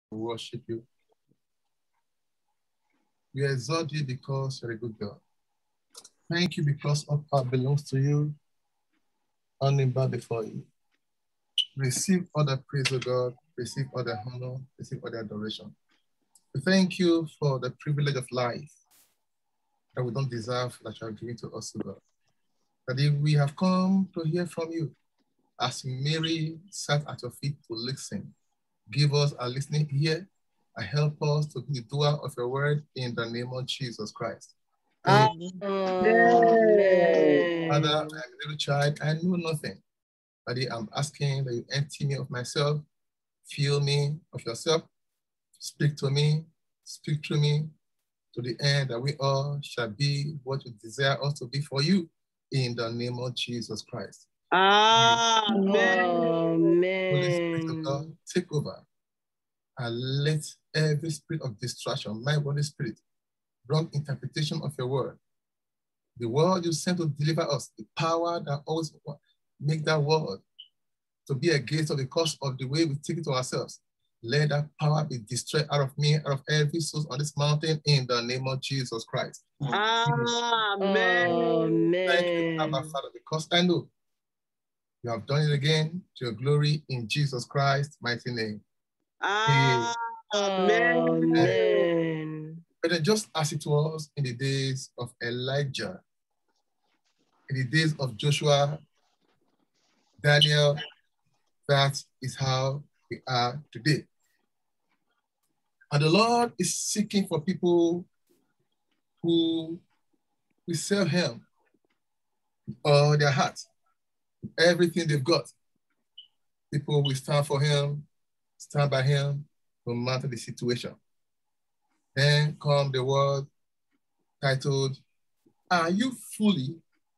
We worship you. We exalt you because you're a good God. Thank you because all power belongs to you. Only bow before you. Receive all the praise of God. Receive all the honor. Receive all the adoration. We thank you for the privilege of life that we don't deserve, that you have given to us, God. That if we have come to hear from you, as Mary sat at your feet to listen, give us a listening ear and help us to be the doer of your word in the name of Jesus Christ. Amen. Father, I am a little child. I know nothing. Daddy, I'm asking that you empty me of myself, fill me of yourself, speak to me, speak through me, to the end that we all shall be what you desire us to be for you in the name of Jesus Christ. Amen. Holy Spirit of God, take over and let every spirit of distraction, my Holy Spirit, wrong interpretation of your word, the word you sent to deliver us, the power that always make that word to be against us because of the way we take it to ourselves. Let that power be destroyed out of me, out of every soul on this mountain in the name of Jesus Christ. Amen. Thank you, Abba Father, because I know you have done it again to your glory in Jesus Christ's mighty name. Amen. But just as it was in the days of Elijah, in the days of Joshua, Daniel, that is how we are today. And the Lord is seeking for people who will serve him with all their heart, with everything they've got. People will stand for him, stand by him, no matter the situation. Then come the word titled, Are you fully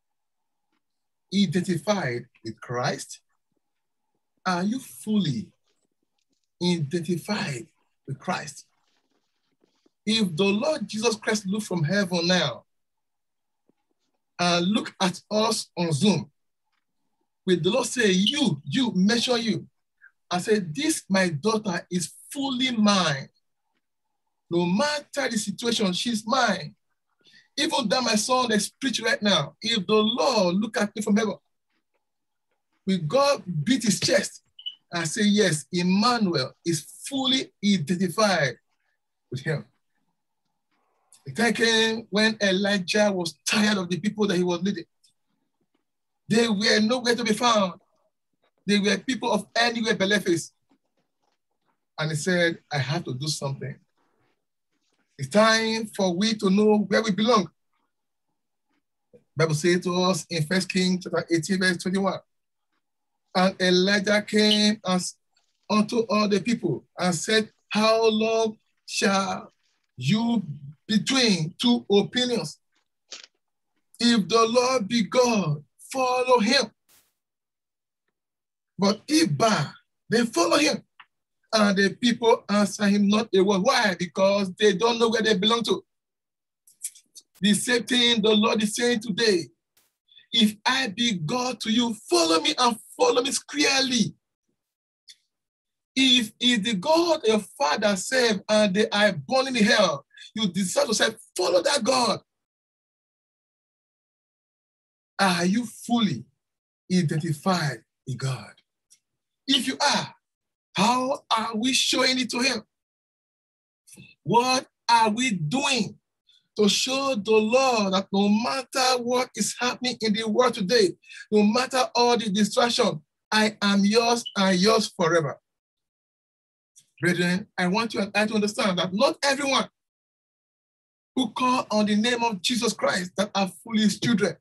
identified with Christ? Are you fully identified with Christ? If the Lord Jesus Christ look from heaven now and look at us on Zoom, will the Lord say, you, measure you, and say, this, my daughter, is fully mine. No matter the situation, she's mine. Even though my son is preaching right now, if the Lord look at me from heaven, will God beat his chest and say, yes, Emmanuel is fully identified with him. The time came when Elijah was tired of the people that he was leading. They were nowhere to be found. They were people of anywhere beliefs. And he said, I have to do something. It's time for we to know where we belong. The Bible says to us in 1 Kings chapter 18, verse 21. And Elijah came unto all the people and said, how long shall you between two opinions? If the Lord be God, follow him. But if Baal, then follow him. And the people answer him not a word. Why? Because they don't know where they belong to. The same thing the Lord is saying today. If I be God to you, follow me and follow me clearly. If the God your father served and they are born in hell, you decide to say, follow that God. Are you fully identified with God? If you are, how are we showing it to him? What are we doing to show the Lord that no matter what is happening in the world today, no matter all the distraction, I am yours and yours forever? Brethren, I want you and I to understand that not everyone who call on the name of Jesus Christ that are fully his children.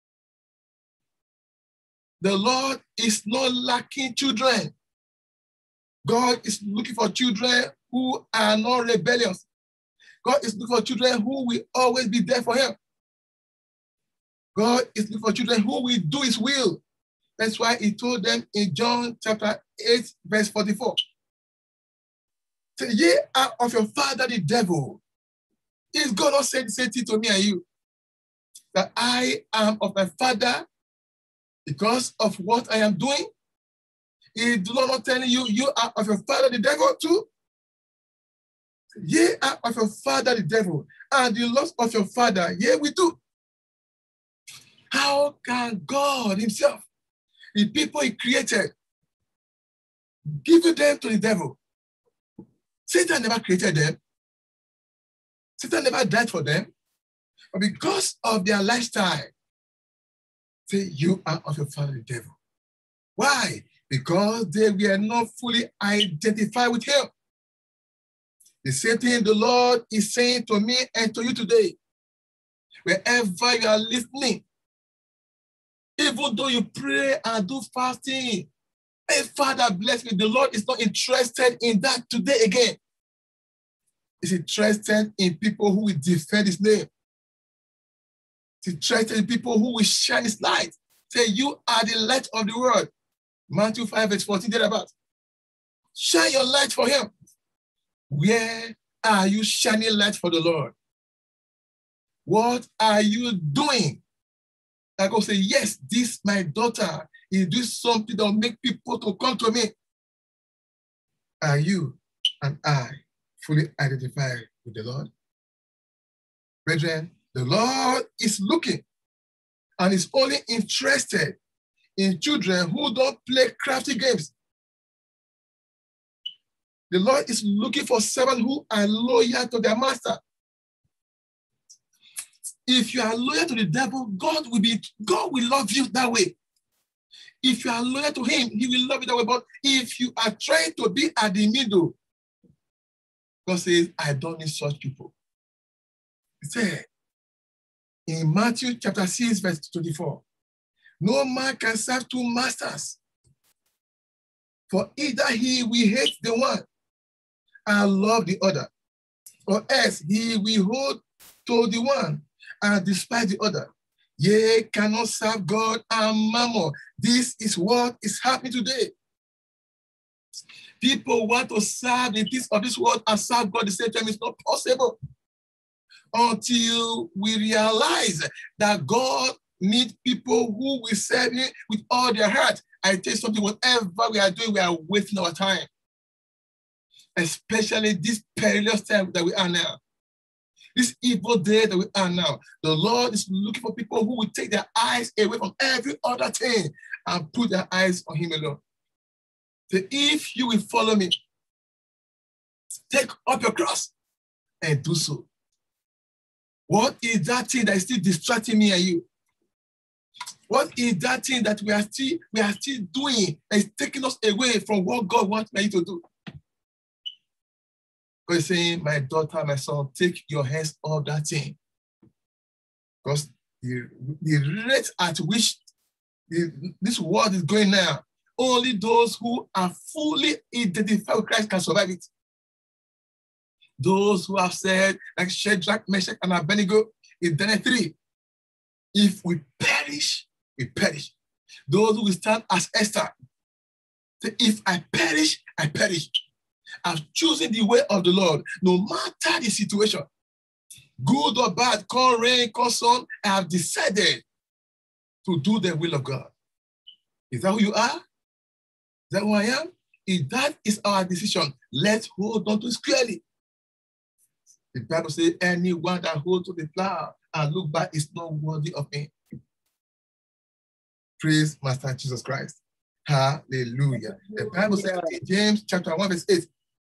The Lord is not lacking children. God is looking for children who are not rebellious. God is looking for children who will always be there for him. God is looking for children who will do his will. That's why he told them in John chapter 8, verse 44. Say, ye are of your father the devil. Is God not saying the same thing to me and you? That I am of my father because of what I am doing? Is the Lord not telling you, you are of your father the devil too? Ye are of your father the devil, and the lust of your father, ye we do. How can God himself, the people he created, give them to the devil? Satan never created them. Satan never died for them. But because of their lifestyle, say, you are of your father the devil. Why? Because they were not fully identified with him. The same thing the Lord is saying to me and to you today. Wherever you are listening, even though you pray and do fasting, hey, Father, bless me. The Lord is not interested in that today again. He's interested in people who will defend his name. He's interested in people who will shine his light. Say, you are the light of the world. Matthew 5, verse 14, thereabout. Shine your light for him. Where are you shining light for the Lord? What are you doing? I go say, yes, this my daughter is doing something that will make people to come to me. Are you and I fully identified with the Lord? Brethren, the Lord is looking and is only interested in children who don't play crafty games. The Lord is looking for servants who are loyal to their master. If you are loyal to the devil, God will love you that way. If you are loyal to him, he will love you that way. But if you are trying to be at the middle, God says, I don't need such people. He said in Matthew chapter 6, verse 24, no man can serve two masters, for either he will hate the one and love the other, or else he will hold to the one and despise the other. Ye cannot serve God and mammon. This is what is happening today. People want to serve the things of this world and serve God at the same time. It's not possible until we realize that God needs people who will serve him with all their heart. I tell you something, whatever we are doing, we are wasting our time. Especially this perilous time that we are now. This evil day that we are now. The Lord is looking for people who will take their eyes away from every other thing and put their eyes on him alone. So if you will follow me, take up your cross and do so. What is that thing that is still distracting me and you? What is that thing that we are still doing that is taking us away from what God wants me to do? God is saying, my daughter, my son, take your hands off that thing. Because the rate at which this world is going now, only those who are fully identified with Christ can survive it. Those who have said, like Shadrach, Meshach, and Abednego in Daniel 3, if we perish, we perish. Those who will stand as Esther, say, if I perish, I perish. I've chosen the way of the Lord, no matter the situation. Good or bad, come rain, come sun, I have decided to do the will of God. Is that who you are? Is that who I am? If that is our decision, let's hold on to it squarely. The Bible says, anyone that holds to the plow and look back is not worthy of me. Praise Master Jesus Christ. Hallelujah. The Bible says in James chapter 1, verse 8,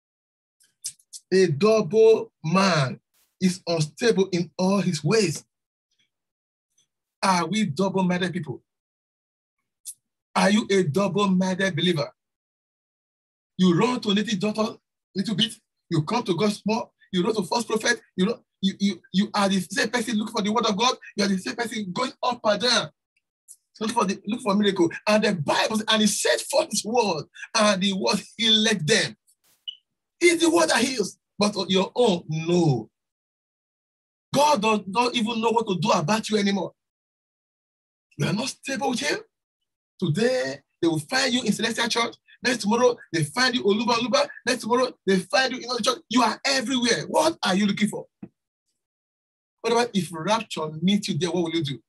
a double man is unstable in all his ways. Are we double-minded people? Are you a double-minded believer? You run to a little bit, you come to God small, you run to false prophet, you are the same person looking for the word of God, you are the same person going up and down. Look for a miracle. And the Bible, and he set forth his word, and the word healed them. It's the word that heals, but on your own, no. God does not even know what to do about you anymore. You are not stable with him. Today, they will find you in Celestial Church. Next tomorrow, they find you Oluba. Next tomorrow, they find you in other church. You are everywhere. What are you looking for? What about if rapture meets you there, what will you do?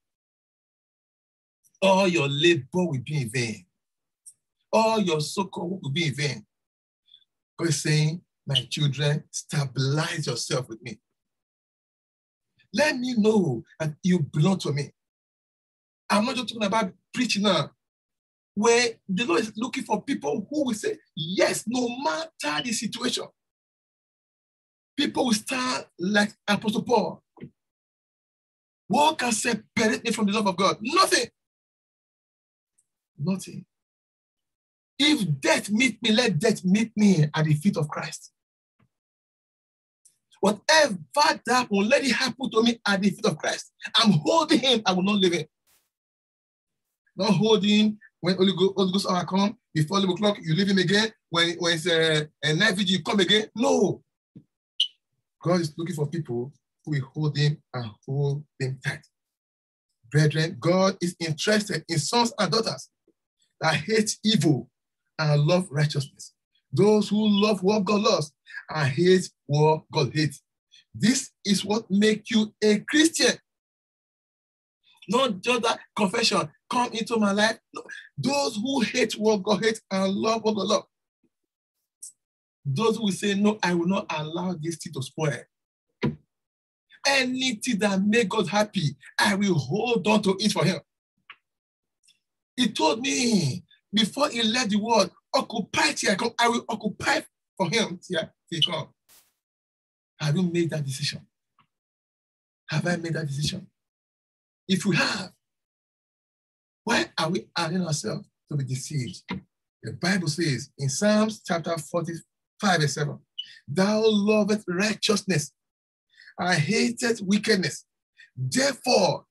All your labor will be in vain. All your so-called work will be in vain. God is saying, My children, stabilize yourself with me. Let me know that you belong to me. I'm not just talking about preaching now, where the Lord is looking for people who will say, yes, no matter the situation. People will stand like Apostle Paul. What can separate me from the love of God? Nothing. Nothing. If death meet me, let death meet me at the feet of Christ. Whatever that will let it happen to me at the feet of Christ. I'm holding him, I will not leave him. Not holding when Holy Ghost hour come, before 11 o'clock, you leave him again. When it's a night vigil, you come again. No. God is looking for people who will hold him and hold him tight. Brethren, God is interested in sons and daughters that hate evil and love righteousness. Those who love what God loves and hate what God hates. This is what makes you a Christian. Not just that confession, come into my life. No. Those who hate what God hates and love what God loves. Those who will say, no, I will not allow this thing to spoil. Anything that makes God happy, I will hold on to it for him. He told me before he left the world, occupy till I come. I will occupy for him till he come. Have you made that decision? Have I made that decision? If we have, why are we allowing ourselves to be deceived? The Bible says in Psalms chapter 45 verse 7, thou lovest righteousness, I hated wickedness. Therefore,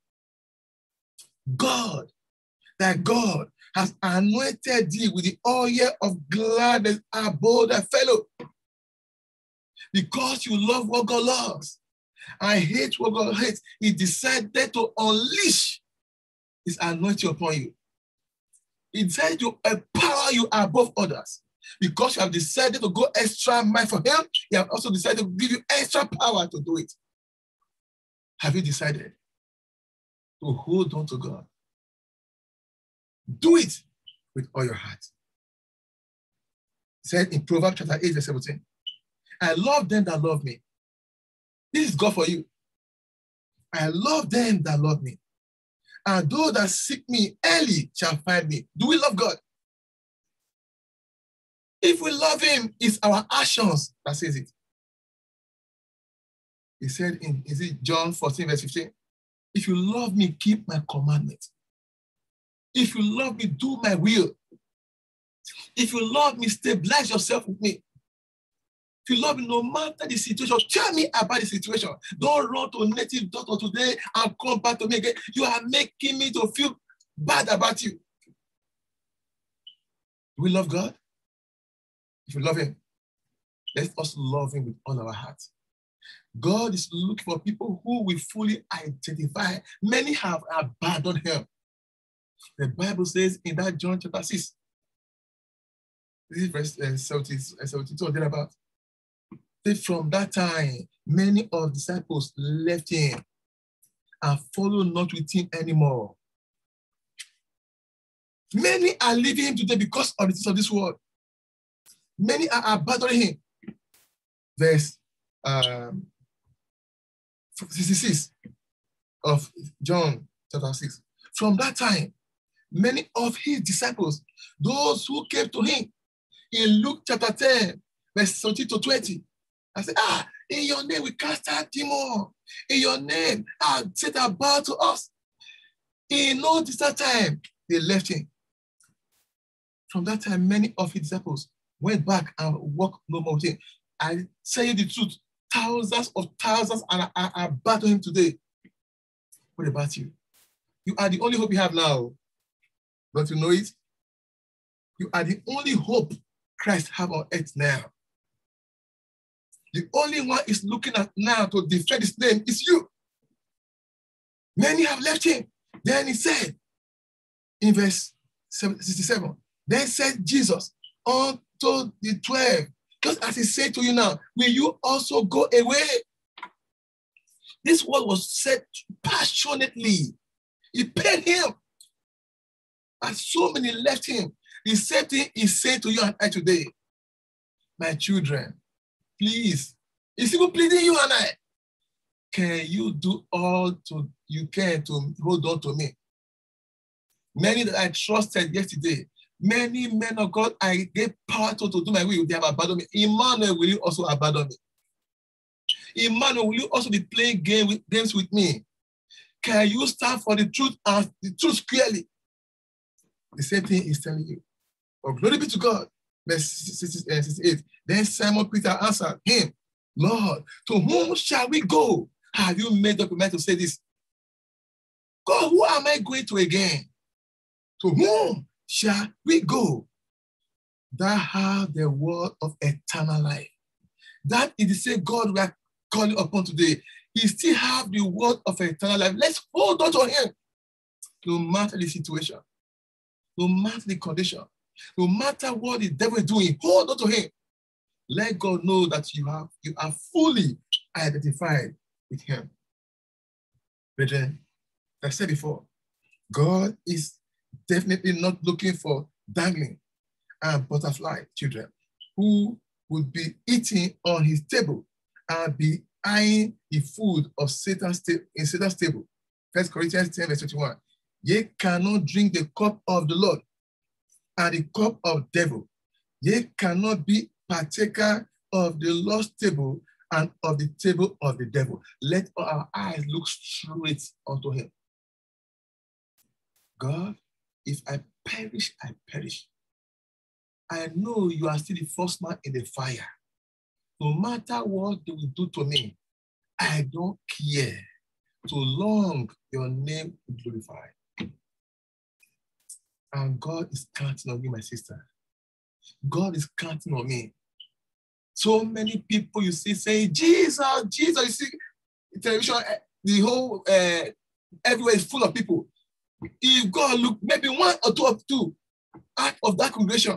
God, that God has anointed thee with the oil of gladness above thy fellow. Because you love what God loves, I hate what God hates, he decided to unleash his anointing upon you. He decided to empower you above others. Because you have decided to go extra mile for him, he has also decided to give you extra power to do it. Have you decided to hold on to God? Do it with all your heart. It said in Proverbs chapter 8, verse 17, I love them that love me. This is God for you. I love them that love me. And those that seek me early shall find me. Do we love God? If we love him, it's our actions that says it. He said in John 14, verse 15, if you love me, keep my commandments. If you love me, do my will. If you love me, stabilize yourself with me. If you love me, no matter the situation, tell me about the situation. Don't run to a native doctor today and come back to me again. You are making me to feel bad about you. Do we love God? If you love him, let us love him with all our hearts. God is looking for people who will fully identify. Many have abandoned him. The Bible says in that John chapter 6, this is verse 72 or thereabout. From that time, many of the disciples left him and followed not with him anymore. Many are leaving him today because of the things of this world. Many are abandoning him. Verse 66 of John chapter 6. From that time, many of his disciples, those who came to him in Luke chapter 10, verse 17 to 20, I said, in your name we cast out demons. In your name, Satan bowed to us. In no distant time, they left him. From that time, many of his disciples went back and walked no more with him. I tell you the truth, thousands of thousands are battling him today. What about you? You are the only hope you have now. Don't you know it? You are the only hope Christ has on earth now. The only one is looking at now to defend his name is you. Many have left him. Then he said in verse 67, then said Jesus unto the 12, just as he said to you now, will you also go away? This word was said passionately. It pained him. And so many left him. The same thing he said to you and I today. My children, please, it's even pleading you and I. Can you do all you can to hold on to me? Many that I trusted yesterday, many men of God I gave power to do my will, they have abandoned me. Emmanuel, will you also abandon me? Emmanuel, will you also be playing games with me? Can you stand for the truth and the truth clearly? The same thing is telling you. Oh, glory be to God. Verse 68. Then Simon Peter answered him, Lord, to whom shall we go? Have you made up your mind to say this? God, who am I going to again? To whom shall we go? That have the word of eternal life. That is the same God we are calling upon today. He still have the word of eternal life. Let's hold on to him. No matter the situation, no matter the condition, no matter what the devil is doing, hold on to him. Let God know that you are fully identified with him. Brethren, like I said before, God is definitely not looking for dangling and butterfly children who would be eating on his table and be eyeing the food of Satan's table. 1 Corinthians 10, verse 21. Ye cannot drink the cup of the Lord and the cup of devil. Ye cannot be partaker of the Lord's table and of the table of the devil. Let our eyes look straight unto him. God, if I perish, I perish. I know you are still the first man in the fire. No matter what they will do to me, I don't care. So long your name will be glorified. And God is counting on you, my sister. God is counting on me. So many people you see saying, Jesus, Jesus. You see, television, the whole, everywhere is full of people. If God look, maybe one or two out of that congregation.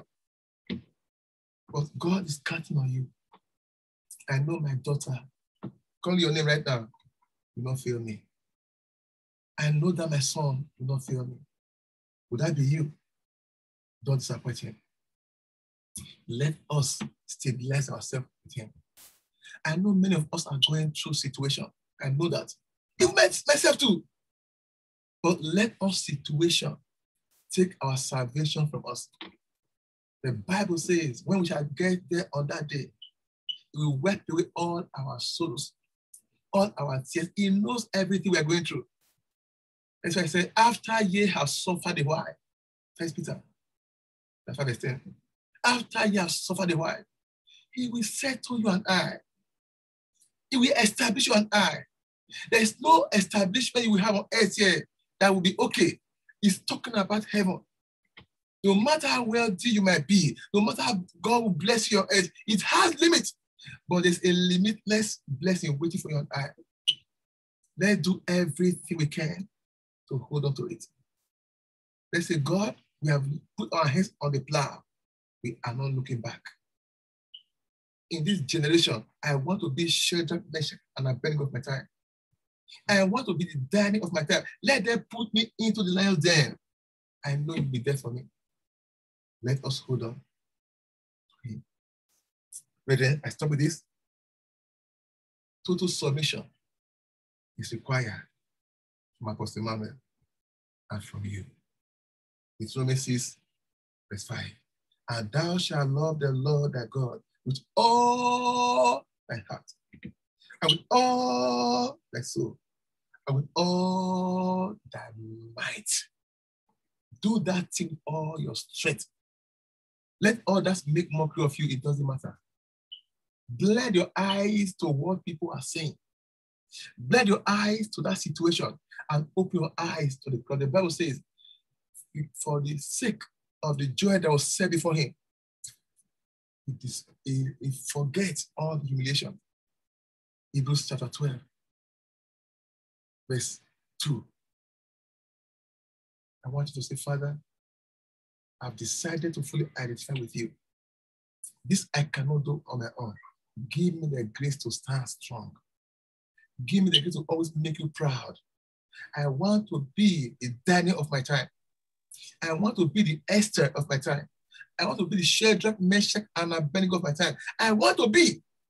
But God is counting on you. I know my daughter, call your name right now, will not fail me. I know that my son will not fail me. Would that be you? Don't disappoint him. Let us stabilize ourselves with him. I know many of us are going through situations. I know that. Even myself too. But let our situation take our salvation from us. The Bible says, when we shall get there on that day, we will wipe away all our sorrows, all our tears. He knows everything we are going through. That's why I say, after ye have suffered a while, 1 Peter, that's what I say. After ye have suffered a while, he will settle you and I. He will establish you and I. There is no establishment you will have on earth here that will be okay. He's talking about heaven. No matter how wealthy you might be, no matter how God will bless your earth, it has limits. But there's a limitless blessing waiting for you and I. Let's do everything we can to hold on to it. Let's say, God, we have put our hands on the plow. We are not looking back. In this generation, I want to be Shadrach, Meshach, and Abednego of my time. I want to be the Daniel of my time. Let them put me into the lion's den. I know you'll be there for me. Let us hold on to him. Brethren, I stop with this. Total submission is required from Apostle Emmanuel and from you. Deuteronomy 6, verse 5. And thou shalt love the Lord thy God with all thy heart, and with all thy soul, and with all thy might. Do that thing with all your strength. Let others make mockery of you, it doesn't matter. Blend your eyes to what people are saying. Blend your eyes to that situation and open your eyes to the God. The Bible says, for the sake of the joy that was set before him, he forgets all the humiliation. Hebrews chapter 12, verse 2. I want you to say, Father, I've decided to fully identify with you. This I cannot do on my own. Give me the grace to stand strong. Give me the grace to always make you proud. I want to be the Daniel of my time. I want to be the Esther of my time. I want to be the Shadrach, Meshach, and Abednego of my time. I want to be.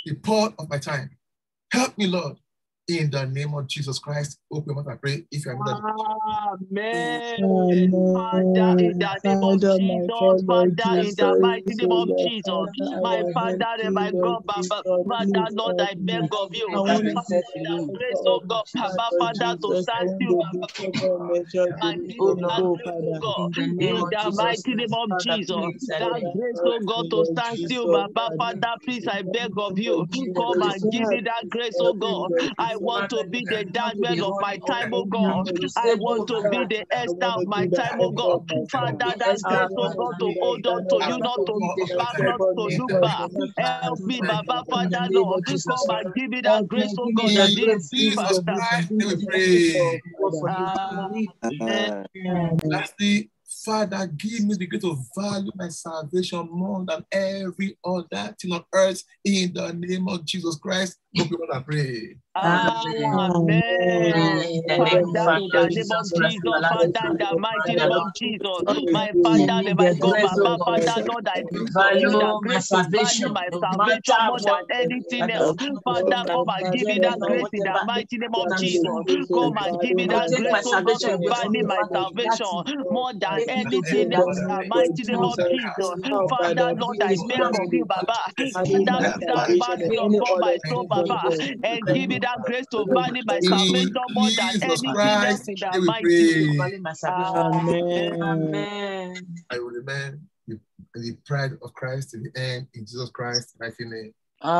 the part of my time. Help me, Lord. In the name of Jesus Christ, open your mouth and pray if you are not. Amen. Amen. Father, in the name of Father, my Jesus, Father, Father, in Jesus, the mighty name oh of Lord, Jesus, Father, my our Father and my help, Lord God, Baba, Jesus, Father, please Lord, help I beg me. of you, I want to Father, help the you grace, for oh all God, my Baba, Lord Father, to Jesus. I stand want still, to Baba, be covered and measured and daily give for me Oh me, that Lord, oh grace, oh Father. God, in the name in of the Jesus mighty name Christ, of Father, Jesus, please, I that beg Father, grace, help oh God, me, to Lord stand Jesus, still, Baba, Father. Father, please, I Help beg me, of you, Lord Jesus. come and give me Help that me, grace, oh help me, God, Lord I Jesus. want to Father, be that the I want to be Daniel of my running I time, on oh want every to God, be mountain. You I say, want go to thou be that. art the in I Esther want of to my be that time, oh Esther God, of my Father, time. the that Esther I grace, of oh my want God, to be to time. that hold on to Daniel I you, of want not to my to come time. of my back, time not Cover to me, in look the cover name back. of me, Jesus Help Christ. me, cover Thank me, you, Baba, Lord. in the Father, name Lord, of come Jesus. and give me that Help grace, me, oh give me God, the that In did grace, give me Jesus the Father. wisdom, Christ, give we me the favor, pray. God Father. forgive me. Amen. Lastly, Father, give me the grace to value my salvation more than every other thing on earth in the name of Jesus Christ. Open your mouth and pray. Amen. Amen. Amen. In the Father, name of our in Lord the name of Jesus Christ, Jesus, everlasting Father, in Father, the mighty Father, name of Lord, Jesus, Lord, my give Father me and my the God, grace, oh Baba, God, Father, Lord, I to pray for you that value my grace to value salvation, my no salvation matter more than what, anything Father, else. no matter Father, what come and the give me devil that or grace in the whatever mighty name of can say. Jesus. Come and give me Don't that take grace, my oh God, salvation to away from value me, my Father. That salvation thing, more than take me to anything that else in thing. the Take mighty me name to of Jesus. that Jesus. thing. Help by Father, the Lord, Give I me grace, beg that of you, value, Baba. value Father, my please have salvation and mercy any upon my other soul, thing on Baba, earth. and Help give me me, that grace to Lord. value my In salvation more than Jesus anything else Christ, in the we mighty name. pray. value my salvation. Amen. Amen. I will remain in the pride of Christ to the end in Jesus Christ's mighty name.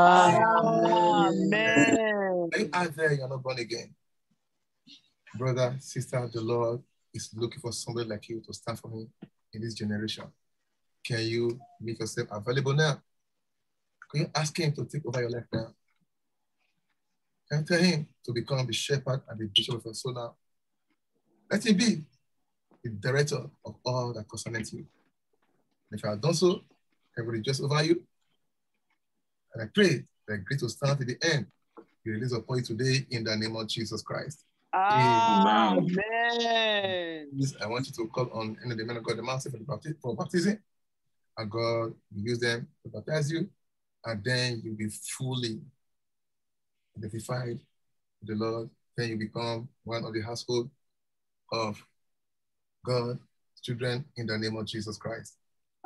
Amen. Amen. Are you out there? You're not born again. Brother, sister, the Lord is looking for somebody like you to stand for him in this generation. Can you make yourself available now? Can you ask him to take over your life now? Can you tell him to become the shepherd and the bishop of your soul now? Let him be the director of all that concerns you. And if you have done so, I will rejoice over you. And I pray that grace will stand to the end. Be released upon you today in the name of Jesus Christ. Amen. Please, I want you to call on any of the men of God, the master for baptism. And God will use them to baptize you. And then you'll be fully identified with the Lord. Then you become one of the household of God's children in the name of Jesus Christ.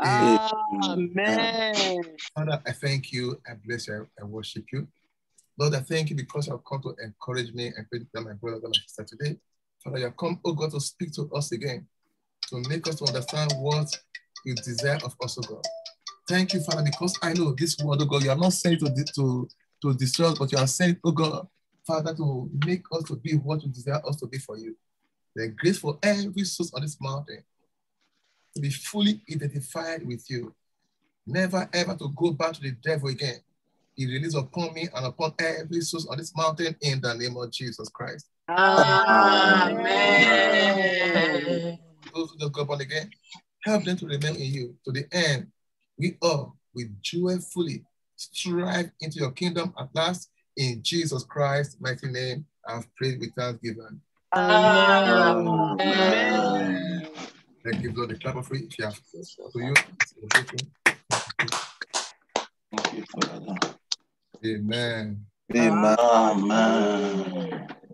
Amen. Father, I thank you. I bless you. I worship you. Lord, I thank you because you have come to encourage me and pray that my brother and my sister today. Father, you have come, oh God, to speak to us again, to make us to understand what you desire of us, oh God. Thank you, Father, because I know this word, oh God, you are not sent to destroy us, but you are sent, oh God, Father, to make us to be what you desire us to be for you. The grace for every soul on this mountain to be fully identified with you. Never ever to go back to the devil again. Be released upon me and upon every soul on this mountain in the name of Jesus Christ. Amen. Those who just go born again, help them to remain in you to the end. We all, with joyfully strive into your kingdom at last. In Jesus Christ's mighty name, I've prayed with thanksgiving. Amen. Amen. Thank you, Lord. The clap of it, if you have to you. Thank you, Father. Amen. Amen.